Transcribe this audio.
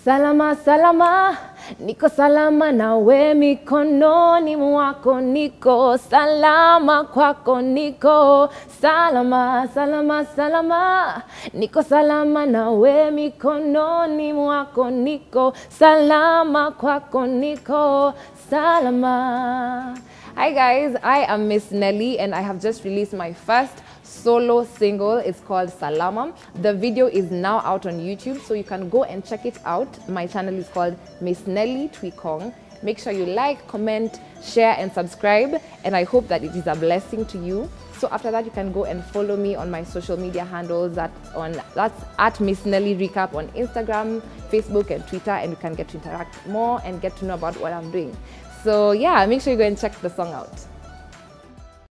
Salama, salama, niko salama nawe mikononi mwako, niko salama kwako, niko salama, salama, salama, niko salama nawe mikononi mwako, niko salama kwako, niko salama. Hi guys, I am Miss Nelly and I have just released my first solo single. It's called Salama. The video is now out on YouTube, so you can go and check it out. My channel is called Miss Nelly Twikong. Make sure you like, comment, share and subscribe, and I hope that it is a blessing to you. So after that, you can go and follow me on my social media handles. That's at Miss Nelly Recap on Instagram, Facebook and Twitter, and you can get to interact more and get to know about what I'm doing. So yeah, make sure you go and check the song out.